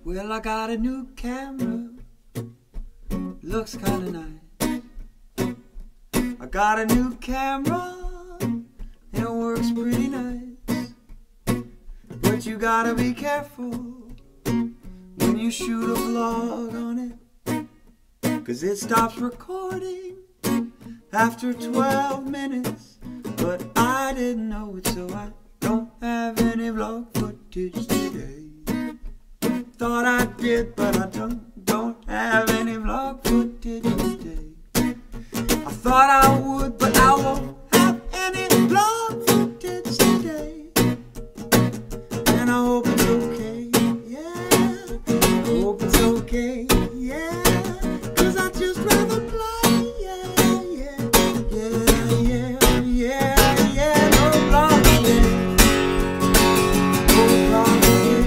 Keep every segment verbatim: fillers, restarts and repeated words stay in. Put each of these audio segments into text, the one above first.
Well, I got a new camera, looks kinda nice. I got a new camera, and it works pretty nice. But you gotta be careful when you shoot a vlog on it, 'cause it stops recording after twelve minutes. But I didn't know it, so I don't have any vlog footage today. Thought I did, but I don't, don't have any vlog footage today. I thought I would, but I won't have any vlog footage today. And I hope it's okay, yeah, I hope it's okay, yeah, 'cause I'd just rather play, yeah, yeah, yeah, yeah, yeah, yeah, no vlog today, no vlog today.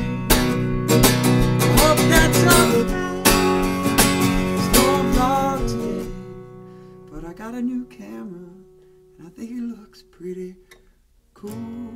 That's alright, there's no vlog today, but I got a new camera, and I think it looks pretty cool.